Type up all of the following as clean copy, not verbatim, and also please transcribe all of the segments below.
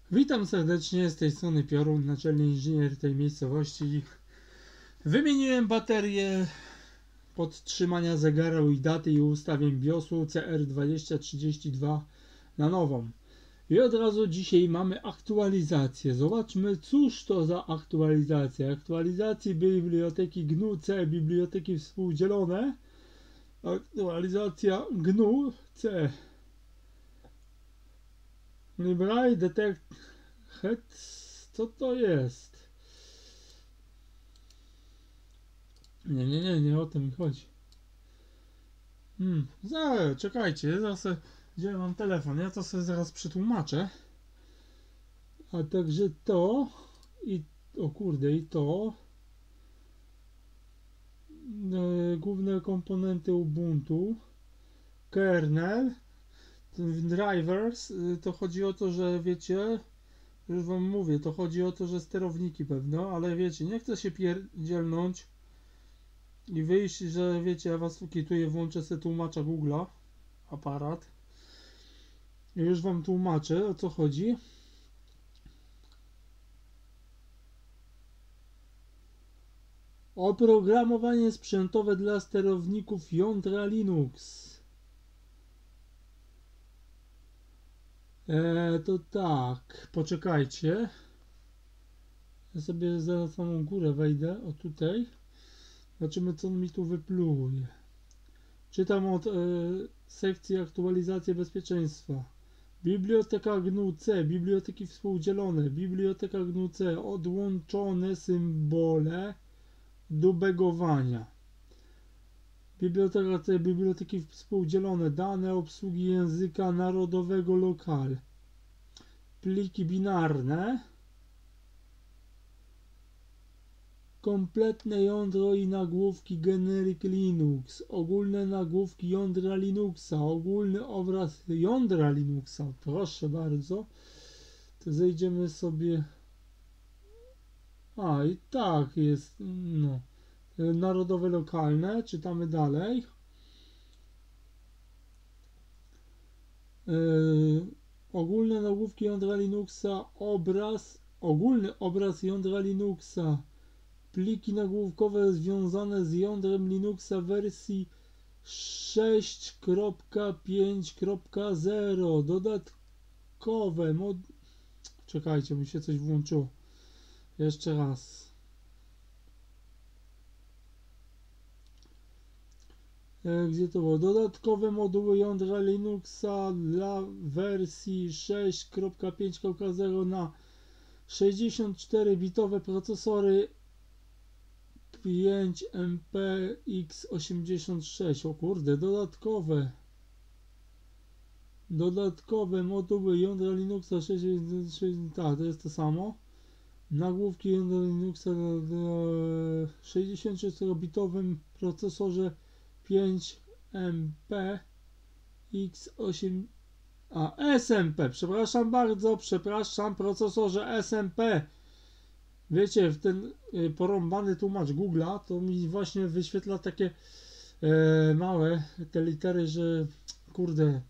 Witam serdecznie, z tej strony Piorun, naczelny inżynier tej miejscowości. Wymieniłem baterię podtrzymania zegaru i daty i ustawień BIOSu CR2032 na nową. I od razu dzisiaj mamy aktualizację. Zobaczmy, cóż to za aktualizacja. Aktualizacji biblioteki GNU-C, biblioteki współdzielone. Aktualizacja GNU-C. Library Detect co to jest? Nie o to mi chodzi. Zaraz, czekajcie, zaraz gdzie mam telefon, ja to sobie zaraz przetłumaczę. A także to i o kurde i to główne komponenty Ubuntu, kernel, drivers, to chodzi o to, że wiecie, już wam mówię, to chodzi o to, że sterowniki pewno, ale wiecie, nie chcę się pierdzielnąć i wyjść, że wiecie, ja was tu kituję, włączę sobie tłumacza Google'a, aparat i już wam tłumaczę, o co chodzi. Oprogramowanie sprzętowe dla sterowników jądra Linux. To tak, poczekajcie. Ja sobie za samą górę wejdę, o tutaj. Zobaczymy, co on mi tu wypluje. Czytam od sekcji aktualizacji bezpieczeństwa. Biblioteka GNU-C, biblioteki współdzielone, biblioteka GNU-C, odłączone symbole do begowania. Biblioteka C, biblioteki współdzielone, dane obsługi języka narodowego lokal. Pliki binarne. Kompletne jądro i nagłówki Generic Linux, ogólne nagłówki jądra Linuxa, ogólny obraz jądra Linuxa, proszę bardzo. To zejdziemy sobie. A i tak jest, no. Narodowe lokalne, czytamy dalej. Ogólne nagłówki jądra Linuxa, ogólny obraz jądra Linuxa. Pliki nagłówkowe związane z jądrem Linuxa wersji 6.5.0. Dodatkowe Czekajcie, mi się coś włączyło. Jeszcze raz. Gdzie to było? Dodatkowe moduły jądra Linuxa dla wersji 6.5.0 na 64-bitowe procesory 5MPX86. O kurde, dodatkowe moduły jądra Linuxa 66. Tak, to jest to samo. Nagłówki jądra Linuxa na 64-bitowym procesorze 5MPX8. SMP, przepraszam bardzo, procesorze SMP. Wiecie, w ten porąbany tłumacz Google'a to mi właśnie wyświetla takie małe te litery, że kurde.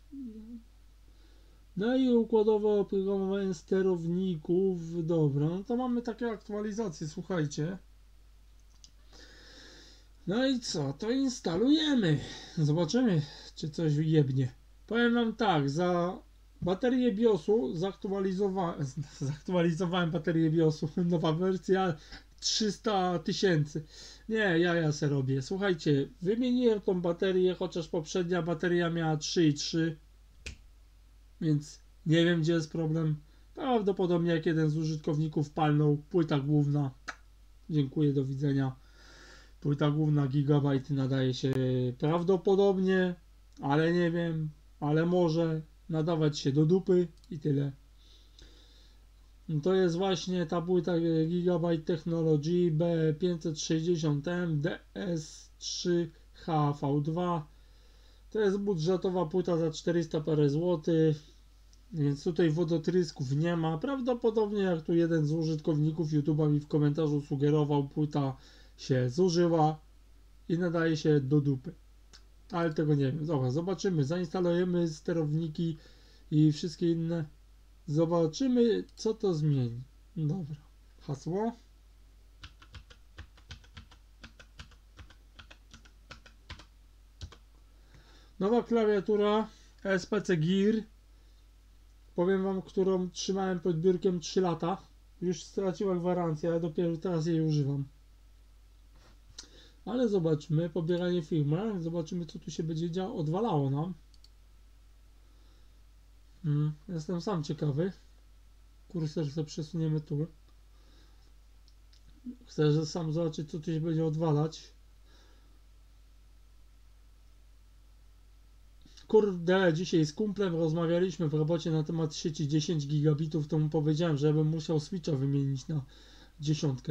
No i układowe oprogramowanie sterowników. Dobra, no to mamy takie aktualizacje, słuchajcie. No i co? To instalujemy. Zobaczymy, czy coś jebnie. Powiem wam tak, za baterię BIOSu zaktualizowałem baterię BIOSu, nowa wersja 300 000. Nie, ja se robię. Słuchajcie, wymieniłem tą baterię, chociaż poprzednia bateria miała 3,3, więc nie wiem, gdzie jest problem. Prawdopodobnie jak jeden z użytkowników palnął, płyta główna. Dziękuję, do widzenia. Płyta główna gigabajty nadaje się prawdopodobnie, ale nie wiem, ale może nadawać się do dupy i tyle. To jest właśnie ta płyta Gigabyte Technology B560M DS3HV2. To jest budżetowa płyta za 400 parę złotych, więc tutaj wodotrysków nie ma. Prawdopodobnie, jak tu jeden z użytkowników YouTube'a mi w komentarzu sugerował, płyta się zużyła i nadaje się do dupy. Ale tego nie wiem. Dobra, zobaczymy. Zainstalujemy sterowniki i wszystkie inne Zobaczymy, co to zmieni. Dobra. Hasło. Nowa klawiatura SPC Gear. Powiem wam, którą trzymałem pod biurkiem 3 lata. Już straciła gwarancję, ale dopiero teraz jej używam. Ale zobaczmy, pobieranie firmware. Zobaczymy, co tu się będzie działo. Odwalało nam. Jestem sam ciekawy. Kursor sobie przesuniemy tu. Chcę sam zobaczyć, co tu się będzie odwalać. Kurde, dzisiaj z kumplem rozmawialiśmy w robocie na temat sieci 10 gigabitów, to mu powiedziałem, że bym musiał switcha wymienić na 10.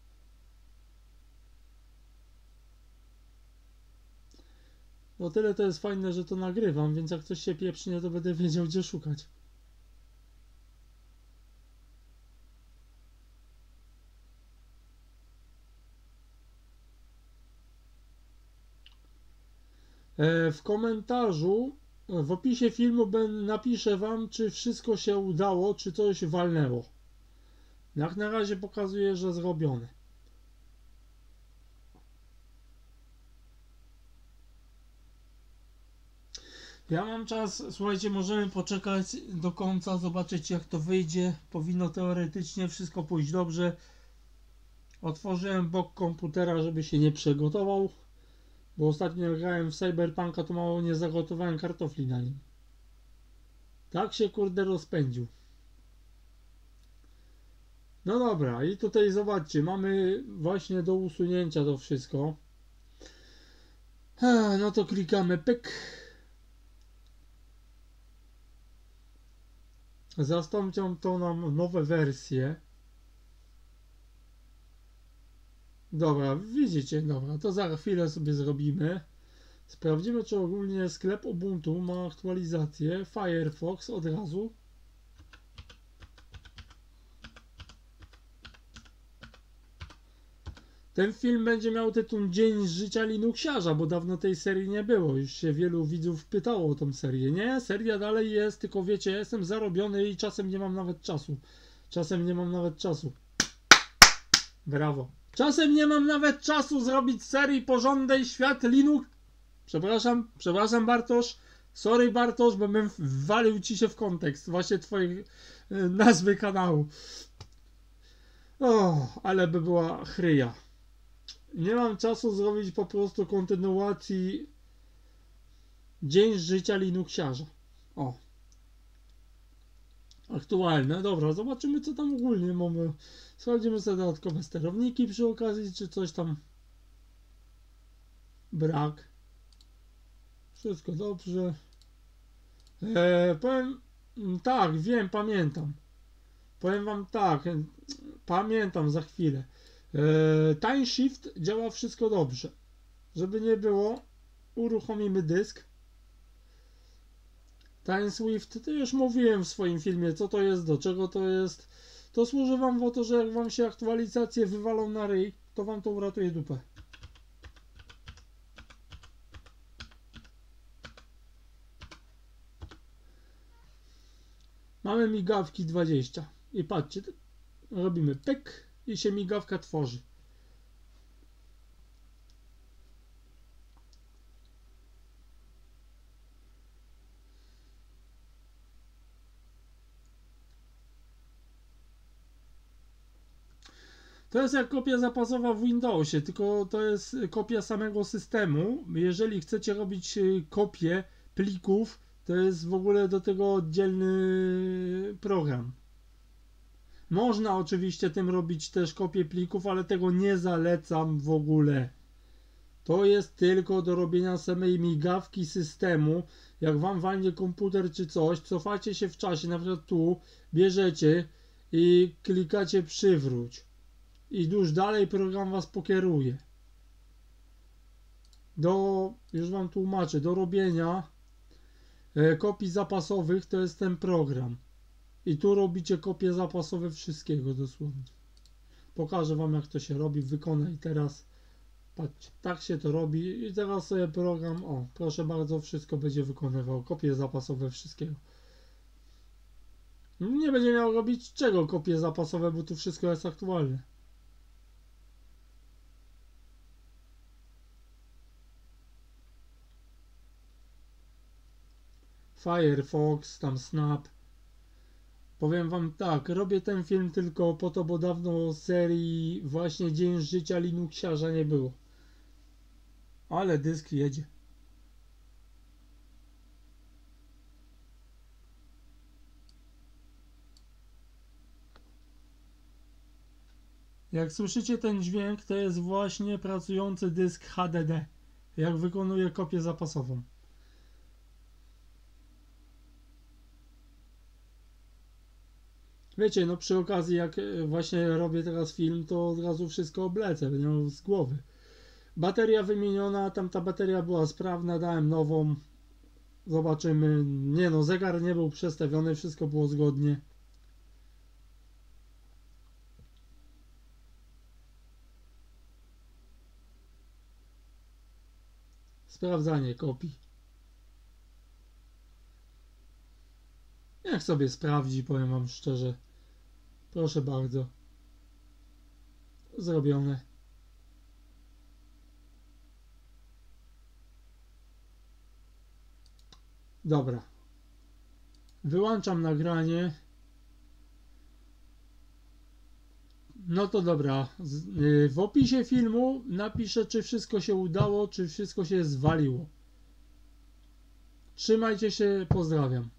No tyle to jest fajne, że to nagrywam, więc jak coś się pieprznie, to będę wiedział, gdzie szukać. W komentarzu, w opisie filmu napiszę wam, czy wszystko się udało, czy coś walnęło. Jak na razie pokazuje, że zrobione. Ja mam czas, słuchajcie, możemy poczekać do końca, zobaczyć jak to wyjdzie. Powinno teoretycznie wszystko pójść dobrze. Otworzyłem bok komputera, żeby się nie przygotował, bo ostatnio grałem w Cyberpunka, to mało nie zagotowałem kartofli na nim. Tak się kurde rozpędził. No dobra, i tutaj zobaczcie, mamy właśnie do usunięcia to wszystko. No to klikamy pyk. Zastąpią to nam nowe wersje. Dobra, widzicie, dobra, to za chwilę sobie zrobimy. Sprawdzimy, czy ogólnie sklep Ubuntu ma aktualizację. Firefox od razu. Ten film będzie miał tytuł Dzień z życia Linuxiarza, bo dawno tej serii nie było. Już się wielu widzów pytało o tą serię. Nie, seria dalej jest, tylko wiecie, ja jestem zarobiony i czasem nie mam nawet czasu. Brawo. Czasem nie mam nawet czasu zrobić serii porządnej Świat Linux. Przepraszam Bartosz. Sorry Bartosz, bo bym wwalił ci się w kontekst właśnie twojej nazwy kanału. O, ale by była chryja. Nie mam czasu zrobić po prostu kontynuacji Dzień z życia Linuxiarza. O. Aktualne. Dobra, zobaczymy co tam ogólnie mamy. Sprawdzimy sobie dodatkowe sterowniki przy okazji, czy coś tam brak. Wszystko dobrze. Powiem tak, wiem, pamiętam. Powiem wam tak, pamiętam za chwilę. Time Shift działa wszystko dobrze. Żeby nie było, uruchomimy dysk. Time Swift, to już mówiłem w swoim filmie, co to jest, do czego to jest. To służy wam o to, że jak wam się aktualizacje wywalą na ryj, to wam to uratuje dupę. Mamy migawki 20 i patrzcie, robimy pyk i się migawka tworzy. To jest jak kopia zapasowa w Windowsie, tylko to jest kopia samego systemu. Jeżeli chcecie robić kopię plików, to jest w ogóle do tego oddzielny program. Można oczywiście tym robić też kopię plików, ale tego nie zalecam w ogóle. To jest tylko do robienia samej migawki systemu. Jak wam walnie komputer czy coś, cofacie się w czasie, na przykład tu, bierzecie i klikacie przywróć. I już dalej program was pokieruje. Już wam tłumaczę, do robienia kopii zapasowych to jest ten program. I tu robicie kopie zapasowe wszystkiego dosłownie. Pokażę wam jak to się robi, wykonaj teraz. Patrzcie, tak się to robi i teraz sobie program, o proszę bardzo, wszystko będzie wykonywał. Kopie zapasowe wszystkiego. Nie będzie miał robić czego kopie zapasowe, bo tu wszystko jest aktualne. Firefox, tam Snap. Powiem wam tak, robię ten film tylko po to, bo dawno serii właśnie Dzień życia Linuxiarza nie było. Ale dysk jedzie. Jak słyszycie ten dźwięk, to jest właśnie pracujący dysk HDD, jak wykonuje kopię zapasową. Wiecie, no przy okazji jak właśnie robię teraz film, to od razu wszystko oblecę, będę miał z głowy. Bateria wymieniona, tamta bateria była sprawna, dałem nową. Zobaczymy. Nie no, zegar nie był przestawiony, wszystko było zgodnie. Sprawdzanie kopii. Niech sobie sprawdzi, powiem wam szczerze. Proszę bardzo. Zrobione. Dobra. Wyłączam nagranie. No to dobra. W opisie filmu napiszę, czy wszystko się udało, czy wszystko się zwaliło. Trzymajcie się, pozdrawiam.